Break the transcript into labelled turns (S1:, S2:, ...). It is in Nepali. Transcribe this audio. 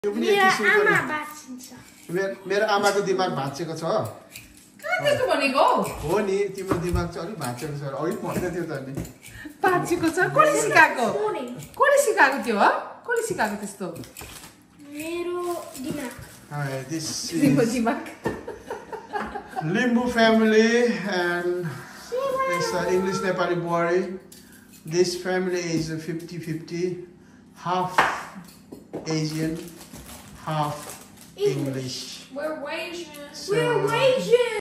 S1: मेरो आमाको दिमाग भाँचेको छ हो नि तिम्रो दिमाग चाहिँ अलि भाँचेको छ अघि भन्दै थियो त नि
S2: भाँचेको छ कसले सिकाएको त्यो हो कसले सिकाएको त्यस्तो
S3: मेरो दिमाग
S1: this is Limbu family and it's English Nepali Buhari. This family is 50-50, half Asian, half English.
S3: We're Asian.